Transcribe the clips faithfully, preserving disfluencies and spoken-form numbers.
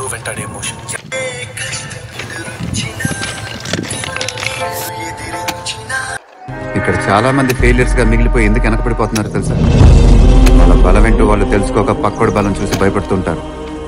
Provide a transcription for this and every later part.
ఎప్పుడు వెంటాడే ఎమోషన్. ఇక్కడ చాలా మంది ఫెయిలియర్స్ గా మిగిలిపోయి ఎందుకు వెనకబడిపోతున్నారు తెలుసా? వాళ్ళ బలం ఏంటో వాళ్ళు తెలుసుకోక పక్కోడి బలం చూసి భయపడుతుంటారు.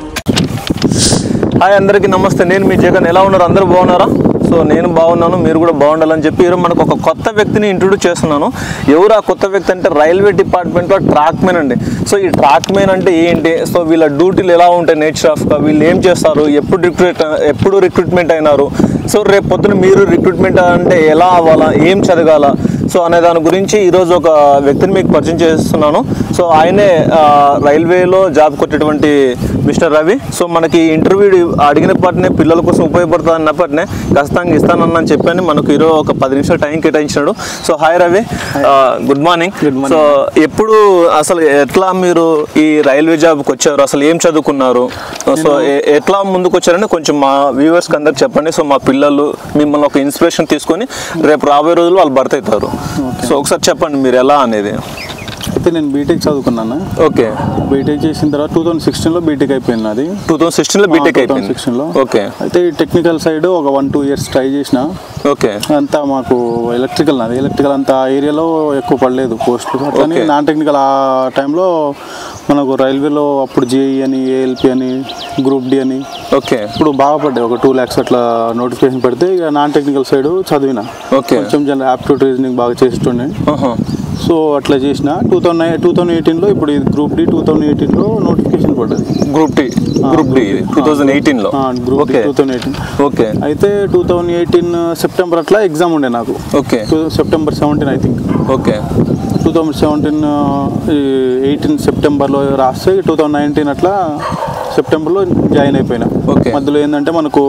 హాయ్ అందరికీ నమస్తే, నేను మీ జగన్. ఎలా ఉన్నారు? అందరూ బాగున్నారా? సో నేను బాగున్నాను, మీరు కూడా బాగుండాలని చెప్పి ఈరోజు మనకు ఒక కొత్త వ్యక్తిని ఇంట్రొడ్యూస్ చేస్తున్నాను. ఎవరు ఆ కొత్త వ్యక్తి అంటే రైల్వే డిపార్ట్మెంట్లో ట్రాక్ మెన్ అండి. సో ఈ ట్రాక్ మెన్ అంటే ఏంటి, సో వీళ్ళ డ్యూటీలు ఎలా ఉంటాయి, నేచర్ ఆఫ్గా వీళ్ళు ఏం చేస్తారు, ఎప్పుడు రిక్రూట్ ఎప్పుడు రిక్రూట్మెంట్ అయినారు, సో రేపు పొద్దున మీరు రిక్రూట్మెంట్ అంటే ఎలా అవ్వాలా, ఏం చదవాలా, సో అనే దాని గురించి ఈరోజు ఒక వ్యక్తిని మీకు పరిచయం చేస్తున్నాను. సో ఆయనే రైల్వేలో జాబ్ కొట్టేటువంటి మిస్టర్ రవి. సో మనకి ఇంటర్వ్యూ అడిగినప్పటినే పిల్లల కోసం ఉపయోగపడుతుంది అన్నప్పటినే ఖచ్చితంగా ఇస్తానని చెప్పాను. మనకు ఈరోజు ఒక పది నిమిషాలు టైం కేటాయించాడు. So hi Ravi, good morning. So ఎప్పుడు అసలు ఎట్లా మీరు ఈ రైల్వే జాబ్కి వచ్చారు, అసలు ఏం చదువుకున్నారు, సో ఎట్లా ముందుకు వచ్చారని కొంచెం మా వ్యూవర్స్కి అందరికి చెప్పండి. సో మా పిల్లలు మిమ్మల్ని ఒక ఇన్స్పిరేషన్ తీసుకొని రేపు రాబోయే రోజులు వాళ్ళు భర్త అవుతారు. సో ఒకసారి చెప్పండి మీరు ఎలా అనేది. అయితే నేను బీటెక్ చదువుకున్నాను. ఓకే. బీటెక్ చేసిన తర్వాత టూ థౌసండ్ సిక్స్టీన్లో బీటెక్ అయిపోయింది. అది టూ థౌసండ్ సిక్స్టీన్లో బీటెక్ అయిపోయింది. సిక్స్టీన్లో ఓకే. అయితే ఈ టెక్నికల్ సైడ్ ఒక వన్ టూ ఇయర్స్ ట్రై చేసిన. ఓకే. అంతా మాకు ఎలక్ట్రికల్ నాది ఎలక్ట్రికల్ అంత ఏరియాలో ఎక్కువ పడలేదు పోస్టులు. అట్లని నాన్ టెక్నికల్ ఆ టైంలో మనకు రైల్వేలో అప్పుడు జేఈ అని, ఏఎల్పి అని, గ్రూప్ డి అని, ఓకే, ఇప్పుడు బాగా పడ్డాయి. ఒక టూ ల్యాక్స్ అట్లా నోటిఫికేషన్ పెడితే ఇక నాన్ టెక్నికల్ సైడ్ చదివిన. ఓకే. కొంచెం జనరల్ యాప్టిట్యూడ్ రీజనింగ్ బాగా చేస్తుండే. సో అట్లా చేసిన. Two thousand nine two thousand ఎయిటీన్లో ఇప్పుడు ఇది గ్రూప్ డి టూ థౌసండ్ ఎయిటీన్లో నోటిఫికేషన్ పడ్డది. Group D group D two thousand ఎయిటీన్లో group D two thousand eighteen. Okay. అయితే టూ థౌసండ్ ఎయిటీన్ సెప్టెంబర్ అట్లా ఎగ్జామ్ ఉండే నాకు. Okay. September seventeen I think. Okay. Two thousand seventeen eighteen సెప్టెంబర్లో రాస్తే two thousand nineteen అట్లా సెప్టెంబర్లో జాయిన్ అయిపోయినా. ఓకే. మధ్యలో ఏంటంటే మనకు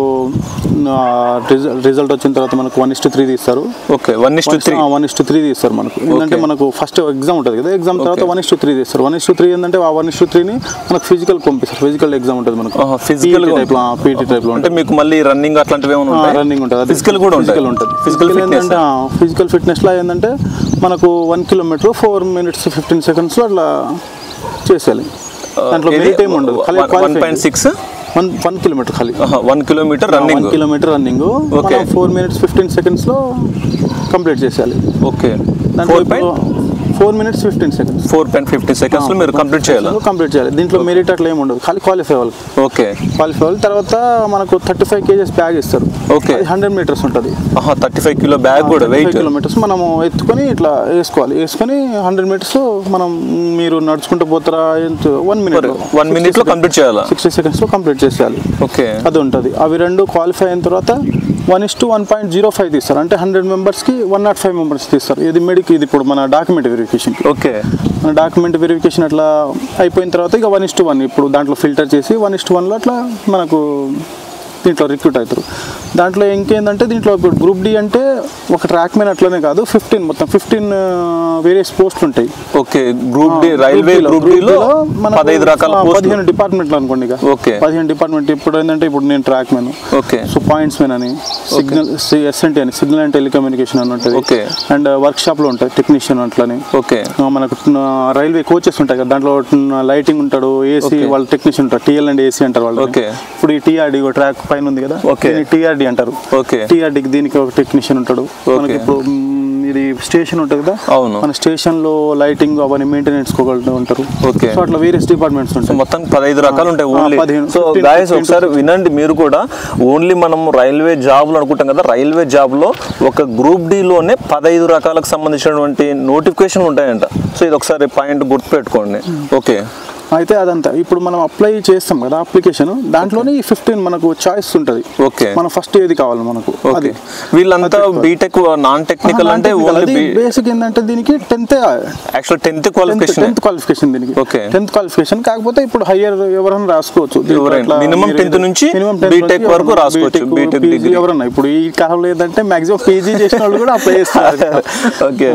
రిజల్ట్ వచ్చిన తర్వాత మనకు వన్ ఇస్ టు త్రీ తీస్తారు. Okay. One is to three one is to three తీస్తారు మనకు. ఏంటంటే మనకు ఫస్ట్ ఎగ్జామ్ ఉంటుంది కదా, ఎగ్జామ్ తర్వాత వన్ ఇస్ టు త్రీ తీస్తారు. వన్ ఇస్ టు త్రీ ఏంటంటే ఆ వన్ ఇస్ టు త్రీని మనకు ఫిజికల్ పంపిస్తారు. ఫిజికల్ ఎగ్జామ్ ఉంటుంది మనకు. ఫిజికల్ టైప్లో పీటీ టైప్లో అంటే మీకు మళ్ళీ రన్నింగ్ అట్లాంటివి రన్నింగ్ ఉంటుంది. ఫిజికల్ కూడా ఫిజికల్ ఉంటుంది. ఫిజికల్ ఏంటంటే ఫిజికల్ ఫిట్నెస్లో ఏంటంటే మనకు one kilometre four minutes fifteen సెకండ్స్లో అట్లా చేసేయాలి. దాంట్లో మెనీ టైం ఉండదు. One point six one one kilometre ఖాళీ one kilometre running one kilometre running four minutes fifteen సెకండ్స్లో కంప్లీట్ చేసేయాలి. ఓకే. దాంట్లో four minutes fifteen seconds four point fifteen seconds మీరు కంప్లీట్ చేయాలి కంప్లీట్ చేయాలి దీంట్లో మెరిట్ అట్లా ఏమి ఉండదు, ఖాళీ క్వాలిఫై అవ్వాలి. ఓకే. క్వాలిఫై అవ్వాలి. తర్వాత మనకు థర్టీ ఫైవ్ కేజెస్ బ్యాగ్ ఇస్తారు. ఓకే. హండ్రెడ్ మీటర్స్ ఉంటుంది. థర్టీ ఫైవ్ కిలో బ్యాగ్ కూడా వెయిట్ కిలోమీటర్స్ మనము ఎత్తుకొని ఇట్లా వేసుకోవాలి. వేసుకొని హండ్రెడ్ మీటర్స్ మనం మీరు నడుచుకుంటూ పోతారా వన్ మినిట్ వన్ మినిట్ లో కంప్లీట్ చేయాలి. సిక్స్టీ సెకండ్స్ లో కంప్లీట్ చేసేయాలి. ఓకే. అది ఉంటుంది. అవి రెండు క్వాలిఫై అయిన తర్వాత one is to one point zero five తీస్తారు. అంటే హండ్రెడ్ మెంబర్స్కి వన్ నాట్ ఫైవ్ మెంబర్స్ తీస్తారు. ఇది మెడిక్ ఇది ఇప్పుడు మన డాక్యుమెంట్ వెరిఫికేషన్. ఓకే. మన డాక్యుమెంట్ వెరిఫికేషన్ అట్లా అయిపోయిన తర్వాత ఇక వన్ ఇస్ టు వన్ ఇప్పుడు దాంట్లో ఫిల్టర్ చేసి వన్ ఇస్ టు వన్లో అట్లా మనకు దీంట్లో రిక్రూట్ అవుతారు. దాంట్లో ఇంకేందంటే దీంట్లో ఇప్పుడు గ్రూప్ డి అంటే ఒక ట్రాక్ మెన్ అట్లనే కాదు, ఫిఫ్టీన్ మొత్తం ఫిఫ్టీన్ వేరియస్ పోస్టులు ఉంటాయి. Okay. Group D railway group డిలో పదిహేను రకాల పదిహేను డిపార్ట్మెంట్లు అనుకోండి. ఇక ఓకే. పదిహేను డిపార్ట్మెంట్. ఇప్పుడు ఏంటంటే ఇప్పుడు నేను track men. Okay. So points men అని, సిగ్నల్ ఎస్ఎన్టీ అని, సిగ్నల్ అండ్ టెలికమ్యూనికేషన్ అని ఉంటుంది. ఓకే. అండ్ వర్క్ షాప్లో ఉంటాయి టెక్నీషియన్ అట్లని. ఓకే. మనకు రైల్వే కోచెస్ ఉంటాయి కదా, దాంట్లో లైటింగ్ ఉంటాడు, ఏసీ వాళ్ళ టెక్నీషియన్ ఉంటారు, టీఎల్ అండ్ ఏసీ అంటారు వాళ్ళు. ఓకే. ఇప్పుడు ఈ టీఆర్డీ ట్రాక్ పైన ఉంది కదా, టీఆర్డీ అంటారు. ఓకే. టీఆర్డీకి దీనికి ఒక టెక్నీషియన్ ఉంటాడు. మనకి ఇప్పుడు ఇది స్టేషన్ ఉంటుంది కదా, అవును, మన స్టేషన్ లో లైటింగ్ అవన్నీ మెయింటెనెన్స్ ఉంటారు. ఓకే. సో అట్లా వేరియస్ డిపార్ట్మెంట్స్ ఉంటాయి. మొత్తం పదహైదు రకాలు ఉంటాయి. ఓన్లీ సో గైస్ ఒకసారి వినండి మీరు కూడా. ఓన్లీ మనం రైల్వే జాబ్లు అనుకుంటాం కదా, రైల్వే జాబ్ లో ఒక గ్రూప్ డి లోనే పదహైదు రకాలకు సంబంధించినటువంటి నోటిఫికేషన్ ఉంటాయంట. సో ఇది ఒకసారి పాయింట్ గుర్తుపెట్టుకోండి. ఓకే. అయితే అదంతా ఇప్పుడు మనం అప్లై చేస్తాం కదా అప్లికేషన్, దాంట్లోనే ఈ ఫిఫ్టీన్ మనకు చాయిస్ ఉంటుంది. ఓకే. మనం ఫస్ట్ ఏది కావాలి మనకు. ఓకే. వీళ్ళంతా బీటెక్ నాన్ టెక్నికల్ అంటే బేసిక్ ఏంటంటే దీనికి tenth actual tenth qualification tenth qualification దీనికి. ఓకే. టెన్త్ క్వాలిఫికేషన్ కాకపోతే ఇప్పుడు హైయర్ ఎవరైనా రాసుకోవచ్చు. మినిమం టెన్త్ నుంచి బీటెక్ వరకు రాసుకోవచ్చు. బీటెక్ డిగ్రీ ఎవరన్నా ఇప్పుడు ఈ కాలంలో ఏంటంటే మాక్సిమం పీజీ చేసిన వాళ్ళు కూడా అప్లై చేస్తారు. ఓకే.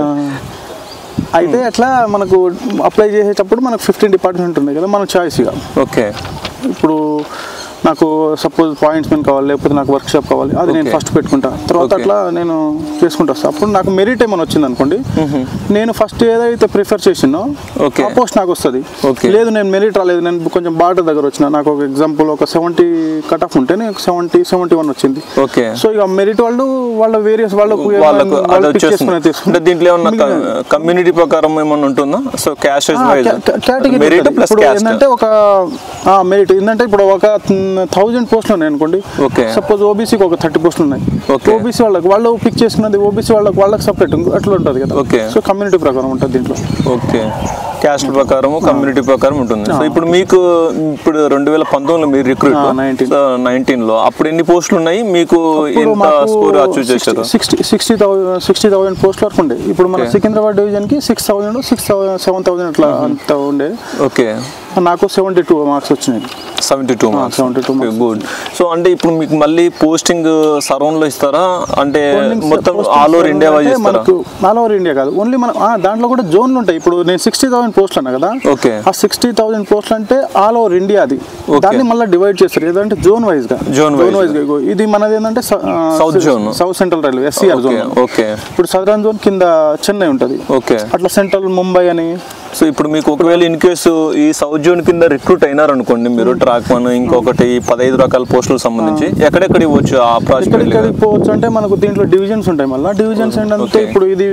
అయితే అట్లా మనకు అప్లై చేసేటప్పుడు మనకు ఫిఫ్టీన్ డిపార్ట్మెంట్ ఉన్నాయి కదా, మన చాయిస్గా. ఓకే. ఇప్పుడు నాకు సపోజ్ పాయింట్స్ మెన్ కావాలి లేకపోతే నాకు వర్క్ షాప్ కావాలి అది నేను ఫస్ట్ పెట్టుకుంటా తర్వాత అట్లా నేను చేసుకుంటా వస్తాను. అప్పుడు నాకు మెరిట్ ఏమైనా వచ్చింది అనుకోండి నేను ఫస్ట్ ఏదైతే ప్రిఫర్ చేసినో ఆ పోస్ట్ నాకు వస్తుంది. లేదు నేను మెరిట్ రాలేదు నేను కొంచెం బార్డర్ దగ్గర వచ్చిన నాకు ఒక ఎగ్జాంపుల్ ఒక సెవెంటీ కట్ ఆఫ్ ఉంటే నేను సెవెంటీ సెవెంటీ వన్ వచ్చింది. సో ఇక మెరిట్ వాళ్ళు వాళ్ళ వేరియస్ వాళ్ళకు దీంట్లో ఏమన్నా కమ్యూనిటీ ప్రకారం ఏమన్నా ఉంటుందా? సో క్యాస్ట్ కేటగిరీ ఇప్పుడు ఏంటంటే ఒక మెరిట్ ఏంటంటే ఇప్పుడు ఒక థౌజండ్ పోస్టులు ఉన్నాయి అనుకోండి సపోజ్ ఓబీసీకి ఒక థర్టీ పోస్టులు ఉన్నాయి ఓబీసీ వాళ్ళకి వాళ్ళు పిక్ చేసుకున్నది ఓబీసీ వాళ్ళకి వాళ్ళకి సపరేట్ అట్లా ఉంటుంది కదా. సో కమ్యూనిటీ ప్రకారం ఉంటుంది దీంట్లో. ఓకే క్యాస్ట్ ప్రకారం కమ్యూనిటీ ప్రకారం ఉంటుంది. సో ఇప్పుడు మీకు ఇప్పుడు రెండు వేల పంతొమ్మిదిలో మీరు రిక్రూట్ నైన్టీన్ లో అప్పుడు ఎన్ని పోస్టులు ఉన్నాయి మీకు ఎంత స్కోర్ అచీవ్ చేశారు? Sixty sixty thousand sixty thousand పోస్టుల వరకు ఉండే. ఇప్పుడు మన సికింద్రాబాద్ డివిజన్ కి six thousand six seven thousand అట్లా అంత ఉండే. ఓకే నాకు సెవెంటీ టూ మార్క్స్ వచ్చినాయి. Seventy two marks seventy two good. So అంటే ఇప్పుడు మీకు మళ్ళీ పోస్టింగ్ సరౌండ్ లో ఇస్తారా అంటే మొత్తం ఆల్ ఓవర్ ఇండియా వైజ్ ఇస్తారా? ఆల్ ఓవర్ ఇండియా కాదు ఓన్లీ మన దాంట్లో కూడా జోన్లు ఉంటాయి. ఇప్పుడు నేను సిక్స్టీ థౌసండ్ పోస్టులు అన్నా కదా ఆ సిక్స్టీ థౌసండ్ పోస్టులు అంటే ఆల్ ఓవర్ ఇండియా అది దాన్ని మళ్ళీ డివైడ్ చేస్తారు ఏదంటే జోన్ వైజ్ గా జోన్ వైజ్ గా. ఇది మనది ఏంటంటే south zone south central railway SCR zone. Okay ఇప్పుడు సదరన్ జోన్ కింద చెన్నై ఉంటుంది. ఓకే అట్లా సెంట్రల్ ముంబై అని. సో ఇప్పుడు మీకు ఒకవేళ ఇన్ కేసు ఈ సౌత్ జోన్ కింద రిక్రూట్ అయినారు అనుకోండి మీరు ట్రాక్ వన్ ఇంకొకటి పదహైదు రకాల పోస్టులకు సంబంధించి ఎక్కడెక్కడ ఇవ్వచ్చు ఆ ప్రాజెక్ట్ పోవచ్చు అంటే మనకు దీంట్లో డివిజన్స్ ఉంటాయి. మళ్ళీ డివిజన్స్ ఏంటంటే ఇప్పుడు ఇది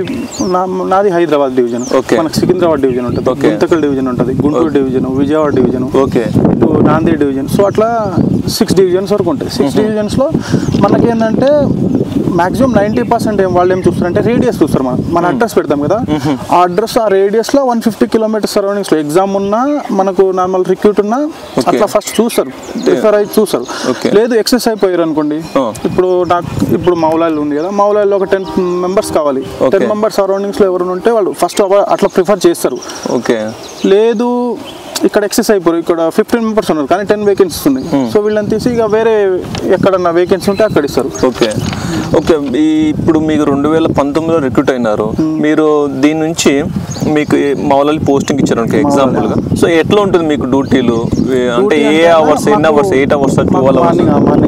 నాది హైదరాబాద్ డివిజన్ మనకు సికింద్రాబాద్ డివిజన్ ఉంటుంది గుంతకల్ డివిజన్ ఉంటుంది Guntur division Vijayawada division okay ఇటు నాందేడ్ డివిజన్. సో అట్లా సిక్స్ డివిజన్స్ వరకు ఉంటాయి. సిక్స్ డివిజన్స్ లో మనకి ఏంటంటే మాక్సిమం నైంటీ పర్సెంట్ ఏం వాళ్ళు ఏం చూస్తారంటే రేడియస్ చూస్తారు. మనం మన అడ్రస్ పెడతాం కదా ఆ అడ్రస్ ఆ రేడియస్ లో వన్ ఫిఫ్టీ కిలోమీటర్ సరౌండింగ్స్ లో ఎగ్జామ్ ఉన్నా మనకు నార్మల్ రిక్రూట్ ఉన్నా అట్లా ఫస్ట్ చూస్తారు ప్రిఫర్ అయితే చూస్తారు. లేదు ఎక్సెస్ అయిపోయారు అనుకోండి ఇప్పుడు నాకు ఇప్పుడు మౌలాయిల్ ఉంది కదా మౌలాయిల్లో ఒక టెన్ మెంబర్స్ కావాలి టెన్ మెంబర్స్ సరౌండింగ్స్ లో ఎవరైనా ఉంటే వాళ్ళు ఫస్ట్ అట్లా ప్రిఫర్ చేస్తారు. ఓకే లేదు ఇక్కడ ఎక్సెస్ అయిపోరు ఇక్కడ ఫిఫ్టీన్ మెంబర్స్ ఉన్నారు కానీ టెన్ వేకెన్సీస్ ఉన్నాయి. సో వీళ్ళని తీసి ఇక వేరే ఎక్కడన్నా వేకెన్సీ ఉంటే అక్కడ ఇస్తారు. ఓకే ఓకే ఇప్పుడు మీకు రెండు వేల పంతొమ్మిదిలో రిక్రూట్ అయినారు మీరు దీని నుంచి మీకు మౌలాలి పోస్టింగ్ ఇచ్చారు ఎగ్జాంపుల్ గా. సో ఎట్లా ఉంటుంది మీకు డ్యూటీలు అంటే ఏ అవర్స్ ఎన్ని hours eight hours twelve hours?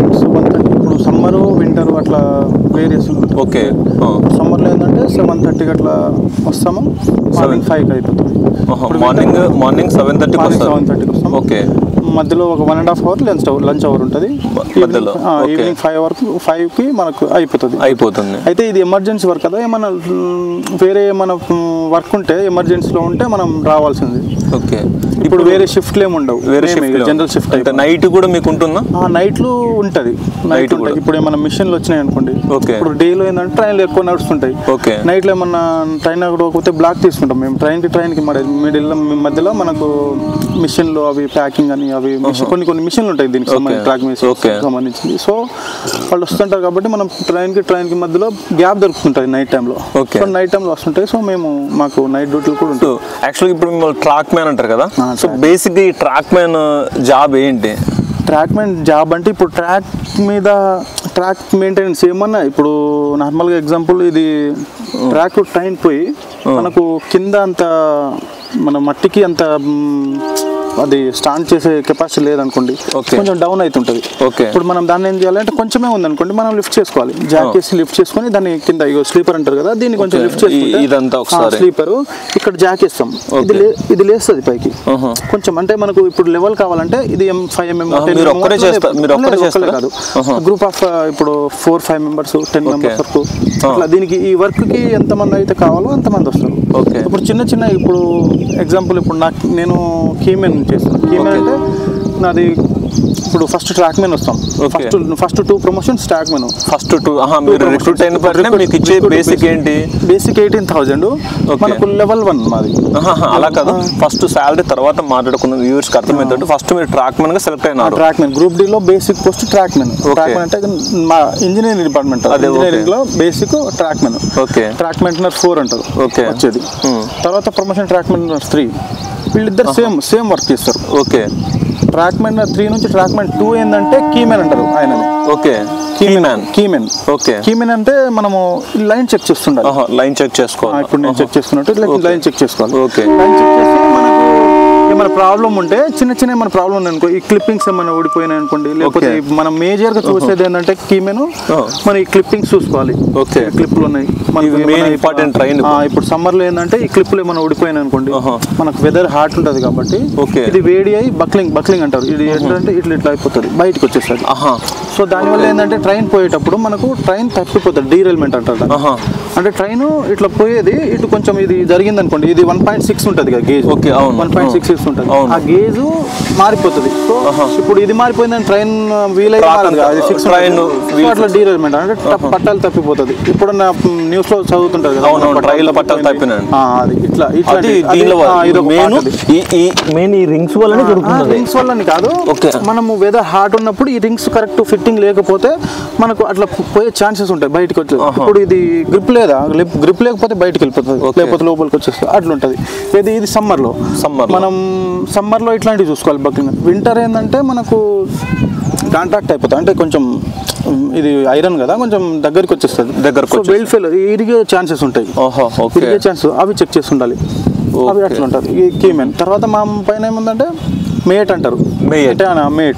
ఇప్పుడు సమ్మర్ వింటర్ అట్లా వేరియస్. ఓకే సమ్మర్లో ఏంటంటే సెవెన్ థర్టీకి అట్లా వస్తాము మార్నింగ్ ఫైవ్కి అయిపోతుంది. Morning morning seven thirty seven థర్టీకి వస్తాము. ఓకే మధ్యలో ఒక one and half hour lunch lunch hour ఉంటుంది. ఈవినింగ్ ఫైవ్ వరకు ఫైవ్ కి మనకు అయిపోతుంది అయిపోతుంది అయితే ఇది ఎమర్జెన్సీ వర్క్ కదా ఏమన్నా వేరే ఏమైనా వర్క్ ఉంటే ఎమర్జెన్సీలో ఉంటే మనం రావాల్సింది. ఓకే ఇప్పుడు వేరే షిఫ్ట్లు ఏమి ఉండవు వేరే జనరల్ షిఫ్ట్ అయితే నైట్ కూడా మీకు ఉంటుందా? నైట్లు ఉంటుంది నైట్ ఉంటుంది. ఇప్పుడు ఏమైనా మిషన్లు వచ్చినాయి అనుకోండి ఇప్పుడు డేలో ఏంటంటే ట్రైన్లు ఎక్కువ నడుస్తుంటాయి. నైట్లో ఏమన్నా ట్రైన్ అక్కడిపోతే బ్లాక్ తీసుకుంటాం మేము ట్రైన్ కి ట్రైన్ కి మిడిల్ మధ్యలో మనకు మిషన్లు అవి ప్యాకింగ్ అని అవి కొన్ని కొన్ని మిషన్లు ఉంటాయి దీనికి సంబంధించి ట్రాక్ మిషన్ సంబంధించింది. సో వాళ్ళు వస్తుంటారు కాబట్టి మనం ట్రైన్ కి ట్రైన్ కి మధ్యలో గ్యాప్ దొరుకుతుంటుంది నైట్ టైంలో. సో నైట్ టైంలో వస్తుంటాయి. సో మేము మాకు నైట్ డ్యూటీలు కూడా ఉంటాయి. యాక్చువల్గా ఇప్పుడు మిమ్మల్ని ట్రాక్ మ్యాన్ అంటారు కదా సో బేసిక్ ఈ ట్రాక్ మ్యాన్ జాబ్ ఏంటి? ట్రాక్ మ్యాన్ జాబ్ అంటే ఇప్పుడు ట్రాక్ మీద ట్రాక్ మెయింటెనెన్స్ ఏమన్నా ఇప్పుడు నార్మల్గా ఎగ్జాంపుల్ ఇది ట్రాక్ ట్రైన్ పోయి మనకు కింద అంత మన మట్టికి అంత అది స్టాండ్ చేసే కెపాసిటీ లేదనుకోండి కొంచెం డౌన్ అవుతుంటుంది. ఇప్పుడు మనం దాన్ని ఏం చేయాలంటే కొంచెమే ఉందనుకోండి మనం లిఫ్ట్ చేసుకోవాలి జాక్ చేసి లిఫ్ట్ చేసుకొని దాన్ని కింద ఇగో స్లీపర్ అంటారు కదా దీన్ని కొంచెం లిఫ్ట్ చేసుకుంటే స్లీపర్ ఇక్కడ జాక్ ఇస్తాం ఇది ఇది లేస్తుంది పైకి కొంచెం అంటే మనకు ఇప్పుడు లెవెల్ కావాలంటే ఇది ఎం ఫైవ్ ఎంఎం కాదు గ్రూప్ ఆఫ్ ఇప్పుడు four five members ten members వరకు అట్లా దీనికి ఈ వర్క్ కి ఎంతమంది అయితే కావాలో అంతమంది వస్తారు. ఇప్పుడు చిన్న చిన్న ఇప్పుడు ఎగ్జాంపుల్ ఇప్పుడు నాకు నేను కీమెన్ చేస్తాను. కీమెన్ అంటే నాది ఇప్పుడు ఫస్ట్ ట్రాక్ మెన్ వస్తాం first first two promotions track men first two మీరు రిక్రూట్ అయిన పట్ల మీకు ఇచ్చే బేసిక్ ఏంటి? బేసిక్ ఎయిటీన్ థౌసండ్ మనకు లెవెల్ వన్ మాది. అలా కదా ఫస్ట్ సాలరీ తర్వాత మాట్లాడుకున్న వ్యూవర్స్ కి అర్థమైందంటే ఫస్ట్ మీరు ట్రాక్ మెన్ గా సెలెక్ట్ అయినారు. ట్రాక్ మెన్ గ్రూప్ డి లో basic post track men. Track men అంటే మా ఇంజనీరింగ్ డిపార్ట్మెంట్ ఇంజనీరింగ్ లో basic track men. Okay track maintainer four అంటారు వచ్చేది. తర్వాత ప్రమోషన్ ట్రాక్ మెయింటెనర్ త్రీ వీళ్ళిద్దరు సేమ్ సేమ్ వర్క్ చేస్తారు. ఓకే ట్రాక్ మెన్ త్రీ నుంచి ట్రాక్ మెన్ టూ ఏంటంటే కీమెన్ అంటారు ఆయన. ఓకే కీమెన్ కీమెన్ ఓకే కీమెన్ అంటే మనము లైన్ చెక్ చేస్తుండాలి. లైన్ చెక్ చేసుకోవాలి. ఇప్పుడు నేను చెక్ చేసుకున్నట్టు లైన్ చెక్ చేసుకోవాలి. ఓకే లైన్ చెక్ చేసి మనకు ఏమైనా ప్రాబ్లం ఉంటే చిన్న చిన్న ఏమైనా ప్రాబ్లం ఉంది అనుకో, ఈ క్లిప్పింగ్స్ ఏమైనా ఊడిపోయినాయి అనుకోండి, లేకపోతే మనం మేజర్ గా చూసేది ఏంటంటే కీమెను మన ఈ క్లిప్పింగ్స్ చూసుకోవాలి. ఓకే, క్లిప్లు ఉన్నాయి ఇంపార్టెంట్. ఇప్పుడు సమ్మర్ లో ఏంటంటే ఈ క్లిప్లు ఏమైనా ఊడిపోయినాయి అనుకోండి, మనకు వెదర్ హాట్ ఉంటది కాబట్టి ఇది వేడి అయ్యి బక్లింగ్ బక్లింగ్ అంటారు, ఇది ఏంటంటే ఇట్లా ఇట్లా అయిపోతుంది, బయటకు వచ్చేస్తుంది. సో దానివల్ల ఏంటంటే ట్రైన్ పోయేటప్పుడు మనకు ట్రైన్ తప్పిపోతుంది, డీరైల్మెంట్ అంటారు. అంటే ట్రైన్ ఇట్లా పోయేది ఇటు కొంచెం ఇది జరిగింది అనుకోండి, ఇది వన్ పాయింట్ సిక్స్ ఉంటుంది కదా gauge, one point six six ఉంటుంది, ఆ గేజ్ మారిపోతుంది. సో ఇప్పుడు ఇది మారిపోయిందని ట్రైన్ వీల్ అయ్యి సిక్స్ అట్లా డీరైల్మెంట్ అంటే పట్టాలు తప్పిపోతుంది. ఇప్పుడు నా న్యూస్ లో చదువుతుంటారు కదా అది ఇట్లా ఇట్లా రింగ్స్ వల్ల రింగ్స్ వల్లని కాదు, మనము వెదర్ హాట్ ఉన్నప్పుడు ఈ రింగ్స్ కరెక్ట్ ఫిట్టింగ్ లేకపోతే మనకు అట్లా పోయే ఛాన్సెస్ ఉంటాయి బయటకు వచ్చి. ఇప్పుడు ఇది గ్రిప్ లేదా, గ్రిప్ లేకపోతే బయటకు వెళ్ళిపోతుంది, లేకపోతే లోపలికి వచ్చేస్తుంది, అట్లా ఉంటుంది. ఇది ఇది సమ్మర్ లో సమ్మర్ మనం సమ్మర్ లో ఇట్లాంటివి చూసుకోవాలి. బక్లింగ్ వింటర్ ఏంటంటే మనకు కాంట్రాక్ట్ అయిపోతుంది, అంటే కొంచెం ఇది ఐరన్ కదా కొంచెం దగ్గరికి వచ్చేస్తుంది, దగ్గరకు బెల్ట్ ఫెయిల్ ఇరిగే ఛాన్సెస్ ఉంటాయి, ఇరిగే ఛాన్సెస్ అవి చెక్ చేసి ఉండాలి. అవి అట్లా ఉంటుంది ఈ కీమెన్. తర్వాత మా పైన ఏముందంటే మేట్ అంటారు, మేట్ మేట్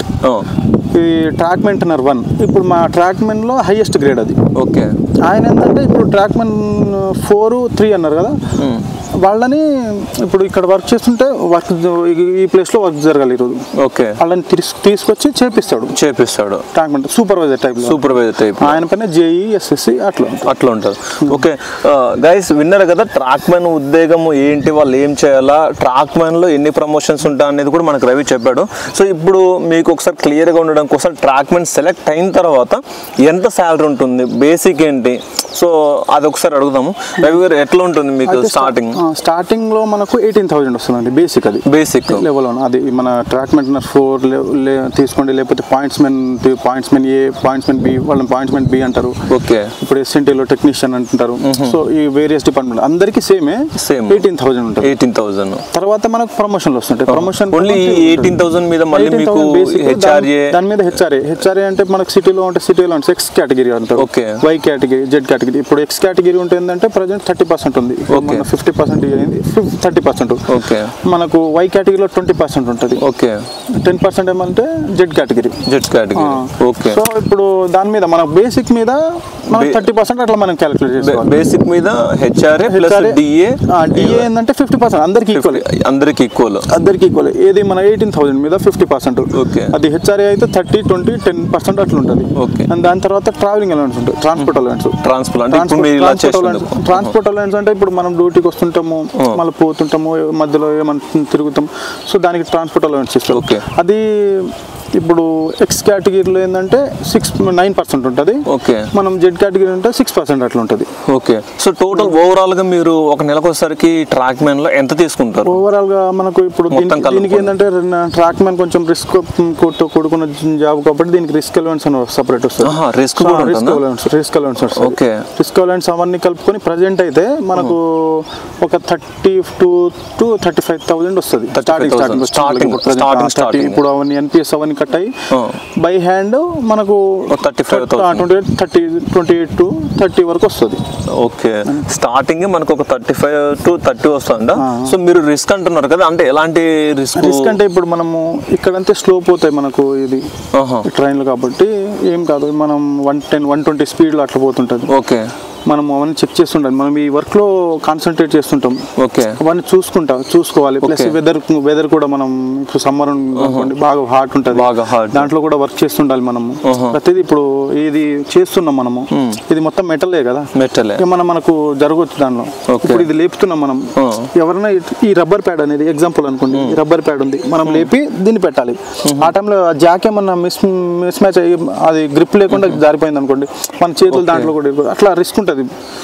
ఈ ట్రాక్మెన్ టన్నర్ వన్. ఇప్పుడు మా ట్రాక్మెన్ లో హైయెస్ట్ గ్రేడ్ అది. ఓకే, ఆయన ఏంటంటే ఇప్పుడు ట్రాక్మెన్ ఫోర్ త్రీ అన్నారు కదా, వాళ్ళని ఇప్పుడు ఇక్కడ వర్క్ చేస్తుంటే వర్క్ ఈ ప్లేస్ లో వర్క్ జరగాలి ఈరోజు. ఓకే, వాళ్ళని తీసుకొచ్చి చేపిస్తాడు చేపిస్తాడు trackmen supervisor type supervisor type ఆయన పైన జేఈ ఎస్ఎస్సి అట్లా అట్లా ఉంటుంది. ఓకే గైస్, విన్నారు కదా ట్రాక్మెన్ ఉద్యోగం ఏంటి, వాళ్ళు ఏం చేయాలా, ట్రాక్మెన్ లో ఎన్ని ప్రమోషన్స్ ఉంటాయి అనేది కూడా మనకు రవి చెప్పాడు. సో ఇప్పుడు మీకు ఒకసారి క్లియర్ గా ఉండడం కోసం ట్రాక్మెన్ సెలెక్ట్ అయిన తర్వాత ఎంత శాలరీ ఉంటుంది, బేసిక్ ఏంటి, సో అది ఒకసారి అడుగుదాము. రవి గారు ఎట్లా ఉంటుంది మీకు స్టార్టింగ్? స్టార్టింగ్ లో మనకు ఎయిటీన్ థౌసండ్ వస్తుందండి బేసిక్, అది బేసిక్ లెవెల్. అది మన ట్రాక్మెన్ ఫోర్ తీసుకోండి, లేకపోతే points men points men A points men B, వాళ్ళని పాయింట్స్ మెన్ బి అంటారు. ఓకే, ఇప్పుడు ఎస్ఎన్టీలో టెక్నీషియన్ అంటుంటారు. సో ఈ వేరియస్ డిపార్ట్మెంట్ అందరికి సేమే సేమ్ ఎయిటీన్ థౌసండ్ ఉంటుంది. ఎయిటీన్ థౌసండ్ తర్వాత మనకు ప్రమోషన్లు వస్తుంటాయి. ప్రమోషన్ ఓన్లీ ఎయిటీన్ థౌసండ్ మీద మళ్ళీ మీకు హెచ్ఆర్ఏ, దాని మీద హెచ్ఆర్ఏ హెచ్ఆర్ఏ అంటే మనకు సిటీలో ఉంటే సిటీలో ఉంటే ఎక్స్ కేటగిరీ అంటారు. Okay, Y category, Z category. ఇప్పుడు ఎక్స్ కేటగిరీ ఉంటే ఏంటంటే ప్రజెంట్ థర్టీ పర్సెంట్ ఉంది, fifty percent thirty percent. Okay, మనకు వై కేటగిరీలో ట్వంటీ పర్సెంట్ ఉంటుంది. ఓకే, టెన్ పర్సెంట్ ఏమంటే Z category Z category. Okay, so ఇప్పుడు దాని మీద మన బేసిక్ మీద మనం థర్టీ పర్సెంట్ అట్లా మనం క్యాలిక్యులేట్ చేసుకోవాలి. బేసిక్ మీద హెచ్ఆర్ఏ ప్లస్ డిఏ, డిఏ ఏంటంటే ఫిఫ్టీ పర్సెంట్ అందరికి ఈక్వల్, అందరికి ఈక్వల్ అందరికి ఈక్వల్. ఏది మన ఎయిటీన్ థౌసండ్ మీద ఫిఫ్టీ పర్సెంట్. ఓకే, అది హెచ్ఆర్ఏ అయితే థర్టీ ట్వంటీ టెన్ పర్సెంట్ అట్లా ఉంటుంది. ఓకే, అండ్ దాని తర్వాత ట్రావెలింగ్ అలవెన్స్ ఉంటుంది, transport allowance. Transport transport allowance అంటే ఇప్పుడు మనం డ్యూటీకి వస్తుంటాము, మళ్ళీ పోతుంటాము, మధ్యలో ఏమన్నా తిరుగుతాం, సో దానికి ట్రాన్స్పోర్ట్ అలవెన్స్ ఇస్తాం. ఓకే, అది ఇప్పుడు ఎక్స్ కేటగిరీలో ఏంటంటే సిక్స్ నైన్ పర్సెంట్ ఉంటుంది. ఓకే, మనం జెడ్ కేటగిరీ అంటే సిక్స్ పర్సెంట్ అట్లా ఉంటుంది. ఓకే, సో టోటల్ ఓవరాల్ గా మీరు ఒక నెలకు వచ్చేసరికి ట్రాక్ మ్యాన్ లో ఎంత తీసుకుంటారు? ఓవరాల్ గా మనకు ఇప్పుడు దీనికి ఏంటంటే ట్రాక్ మ్యాన్ కొంచెం రిస్క్ కూడుకున్న జాబ్ కాబట్టి దీనికి రిస్క్ అలవెన్స్ అని సపరేట్ వస్తుంది. Risk risk allowance risk allowance వస్తుంది. ఓకే, రిస్క్ అలవెన్స్ అవన్నీ కలుపుకొని ప్రజెంట్ అయితే మనకు ఒక thirty two to thirty five thousand వస్తుంది స్టార్టింగ్ స్టార్టింగ్. ఇప్పుడు అవన్నీ ఎన్పిఎస్ అవన్నీ కట్ అయ్యి బై హ్యాండ్ మనకు thirty five twenty thirty twenty eight to thirty వరకు వస్తుంది. ఓకే, స్టార్టింగ్ మనకు ఒక థర్టీ ఫైవ్ టు థర్టీ వస్తుందా? సో మీరు రిస్క్ అంటున్నారు కదా, అంటే ఎలాంటి రిస్క్? రిస్క్ అంటే ఇప్పుడు మనము ఇక్కడంతే స్లో పోతాయి మనకు ఇది ట్రైన్లు కాబట్టి ఏం కాదు, మనం one ten one twenty speed లో అట్లా పోతుంటది. ఓకే, మనం అవన్నీ చెక్ చేస్తుంటాం, మనం ఈ వర్క్ లో కాన్సన్ట్రేట్ చేస్తుంటాం. ఓకే, అవన్నీ చూసుకుంటాం చూసుకోవాలి. ప్లస్ వెదర్ వెదర్ కూడా మనం ఇప్పుడు సమ్మర్ అనుకోండి బాగా హాట్ ఉంటుంది, దాంట్లో కూడా వర్క్ చేస్తుండాలి మనము. ప్రతిదీ ఇప్పుడు ఇది చేస్తున్నాం మనము, ఇది మొత్తం మెటలే కదా, మెటల్ మనం మనకు జరగవచ్చు దానిలో. ఇప్పుడు ఇది లేపుతున్నాం మనం, ఎవరైనా ఈ రబ్బర్ ప్యాడ్ అనేది ఎగ్జాంపుల్ అనుకోండి, ఈ రబ్బర్ ప్యాడ్ ఉంది, మనం లేపి దీన్ని పెట్టాలి. ఆ టైంలో జాక్ ఏమన్నా మిస్ మిస్ మ్యాచ్ అయ్యి అది గ్రిప్ లేకుండా జారిపోయింది అనుకోండి, మన చేతులు దాంట్లో కూడా అట్లా రిస్క్ ఉంటుంది.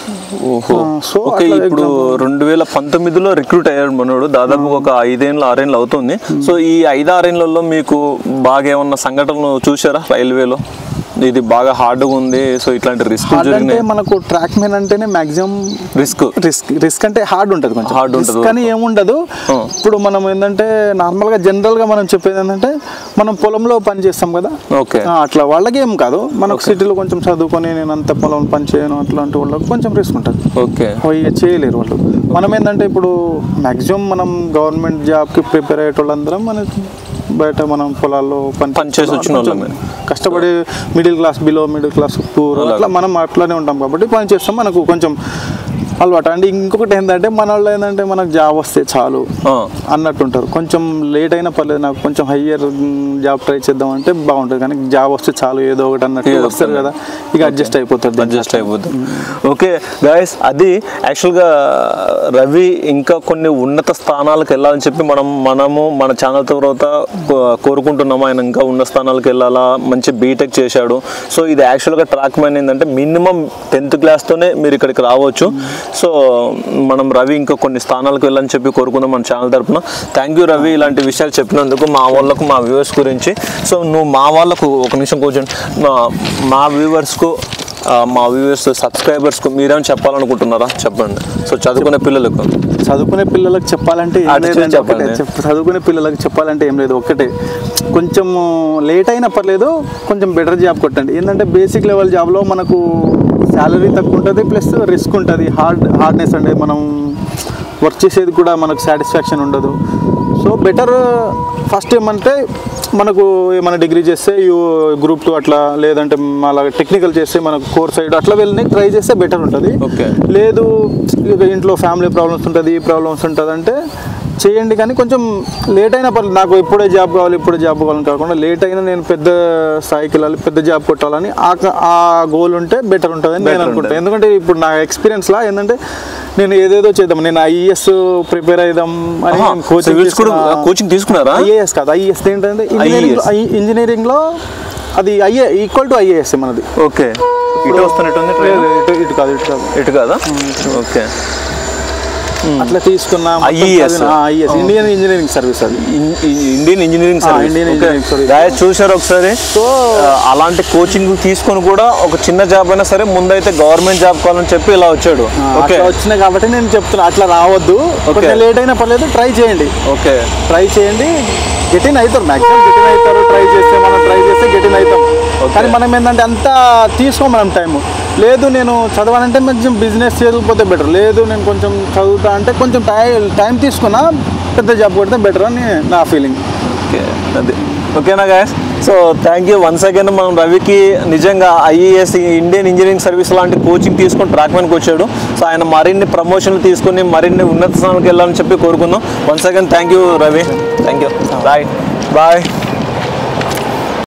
ఓహో, ఓకే. ఇప్పుడు రెండు వేల పంతొమ్మిదిలో రిక్రూట్ అయ్యాడు మనోడు, దాదాపు ఒక ఐదేళ్ళు ఆరేళ్ళు అవుతుంది. సో ఈ ఐదు ఆరేళ్లలో మీకు బాగా ఏమన్నా సంఘటనలు చూసారా రైల్వేలో? ఇది బాగా హార్డ్గా ఉంది, సో ఇట్లాంటి రిస్క్ అంటే జరిగినాయి. మనకు ట్రాక్ మ్యాన్ అంటేనే మాక్సిమం రిస్క్ రిస్క్ రిస్క్ అంటే హార్డ్ ఉంటుంది, కొంచెం హార్డ్ ఉంటుంది కానీ ఏముండదు. ఇప్పుడు మనం ఏంటంటే నార్మల్గా జనరల్గా మనం చెప్పేది ఏంటంటే మనం పొలంలో పని చేస్తాం కదా, ఓకే అట్లా వాళ్ళకి ఏం కాదు. మనకు సిటీలో కొంచెం చదువుకొని నేను అంత పొలం పని చేయను అట్లాంటి వాళ్ళకి కొంచెం రిస్క్ ఉంటుంది, ఓకే చేయలేరు వాళ్ళు. మనం ఏంటంటే ఇప్పుడు మ్యాక్సిమం మనం గవర్నమెంట్ జాబ్కి ప్రిపేర్ అయ్యే వాళ్ళందరం మన బయట మనం పొలాల్లో పని పని చేసి వచ్చిన వాళ్ళమే, కష్టపడి middle class below middle class poor అట్లా మనం అట్లానే ఉంటాం కాబట్టి పని చేస్తాం, మనకు కొంచెం అలవాటు. అండ్ ఇంకొకటి ఏంటంటే మన వాళ్ళు ఏంటంటే మనకు జాబ్ వస్తే చాలు అన్నట్టు ఉంటారు. కొంచెం లేట్ అయినా పర్లేదు, నాకు కొంచెం హయ్యర్ జాబ్ ట్రై చేద్దాం అంటే బాగుంటుంది, కానీ జాబ్ వస్తే చాలు ఏదో ఒకటి అన్నట్టు వస్తారు కదా, ఇక అడ్జస్ట్ అయిపోతుంది అడ్జస్ట్ అయిపోతుంది ఓకే గైస్, అది యాక్చువల్గా రవి ఇంకా కొన్ని ఉన్నత స్థానాలకు వెళ్ళాలని చెప్పి మనం మనము మన ఛానల్ తర్వాత కోరుకుంటున్నాము. ఆయన ఇంకా ఉన్నత స్థానాలకు వెళ్ళాలా, మంచి బీటెక్ చేశాడు. సో ఇది యాక్చువల్గా ట్రాక్ మ్యాన్ ఏంటంటే మినిమం టెన్త్ క్లాస్తోనే మీరు ఇక్కడికి రావచ్చు. సో మనం రవి ఇంకా కొన్ని స్థానాలకు వెళ్ళని చెప్పి కోరుకుందాం మన ఛానల్ తరపున. థ్యాంక్ యూ రవి, ఇలాంటి విషయాలు చెప్పినందుకు మా వాళ్ళకు, మా వ్యూవర్స్ గురించి. సో నువ్వు మా వాళ్ళకు ఒక నిమిషం కూర్చోండి, మా వ్యూవర్స్కు మా వ్యూవర్స్ సబ్స్క్రైబర్స్కు మీరేమైనా చెప్పాలనుకుంటున్నారా చెప్పండి. సో చదువుకునే పిల్లలకు చదువుకునే పిల్లలకు చెప్పాలంటే చెప్పండి. చదువుకునే పిల్లలకు చెప్పాలంటే ఏం లేదు, ఒక్కటే కొంచెం లేట్ అయినా పర్లేదు, కొంచెం బెటర్ జాబ్ కొట్టండి. ఏంటంటే బేసిక్ లెవెల్ జాబ్లో మనకు శాలరీ తక్కువ ఉంటుంది, ప్లస్ రిస్క్ ఉంటుంది, హార్డ్ హార్డ్నెస్ అంటే మనం వర్క్ చేసేది కూడా మనకు సాటిస్ఫాక్షన్ ఉండదు. సో బెటర్ ఫస్ట్ ఏమంటే మనకు ఏమైనా డిగ్రీ చేస్తే యూ గ్రూప్ టూ అట్లా, లేదంటే అలా టెక్నికల్ చేస్తే మనకు కోర్ సైడ్ అట్లా వెళ్ళి ట్రై చేస్తే బెటర్ ఉంటుంది. లేదు ఇక ఇంట్లో ఫ్యామిలీ ప్రాబ్లమ్స్ ఉంటుంది, ఈ ప్రాబ్లమ్స్ ఉంటుంది అంటే చేయండి, కానీ కొంచెం లేట్ అయినా పర్లేదు. నాకు ఇప్పుడే జాబ్ కావాలి ఇప్పుడే జాబ్ కావాలని కాకుండా లేట్ అయినా నేను పెద్ద స్థాయికి వెళ్ళాలి, పెద్ద జాబ్ కొట్టాలని ఆ ఆ గోల్ ఉంటే బెటర్ ఉంటుందని నేను అనుకుంటాను. ఎందుకంటే ఇప్పుడు నా ఎక్స్పీరియన్స్లా ఏంటంటే నేను ఏదేదో చేద్దాం, నేను ఐఏఎస్ ప్రిపేర్ అయిదాం అని కోచింగ్ తీసుకున్నారా? ఐఏఎస్ కాదు, ఐఏఎస్ ఏంటంటే ఇంజనీరింగ్లో అది ఐఏ ఈక్వల్ టు ఐఏఎస్ మనది. ఓకే, ఇటు వస్తున్నట్టుంది, ఇటు కాదు ఇటు కాదు ఇటు కాదా? ఓకే, అట్లా తీసుకున్నా ఐఏఎస్ ఇండియన్ ఇంజనీరింగ్ సర్వీస్, అది Indian engineering service. Indian engineering service చూసారు ఒకసారి. సో అలాంటి కోచింగ్ తీసుకొని కూడా ఒక చిన్న జాబ్ అయినా సరే ముందైతే గవర్నమెంట్ జాబ్ కావాలని చెప్పి ఇలా వచ్చాడు. ఓకే, వచ్చినాయి కాబట్టి నేను చెప్తున్నా అట్లా రావద్దు, కొంచెం లేట్ అయినా పర్లేదు, ట్రై చేయండి. ఓకే, ట్రై చేయండి, గెటిన్ అవుతారు, మ్యాక్సిమం గెటిన్ అవుతారు. ట్రై చేస్తే మనం ట్రై చేస్తే గెటిన్ అవుతాం, కానీ మనం ఏంటంటే అంతా తీసుకో మనం టైం. లేదు నేను చదవాలంటే కొంచెం బిజినెస్ చేయకపోతే బెటర్, లేదు నేను కొంచెం చదువుతా అంటే కొంచెం టైం టైం తీసుకున్నా పెద్ద జాబ్ కొడితే బెటర్ అని నా ఫీలింగ్. ఓకే, అది ఓకేనా guys. So thank you once again. మనం రవికి నిజంగా ఐఏఎస్ ఇండియన్ ఇంజనీరింగ్ సర్వీస్ లాంటి కోచింగ్ తీసుకొని ట్రాక్ మ్యాన్కి వచ్చాడు. సో ఆయన మరిన్ని ప్రమోషన్లు తీసుకుని మరిన్ని ఉన్నత స్థానానికి వెళ్ళాలని చెప్పి కోరుకుందాం. Once again thank you Ravi, thank you, bye bye.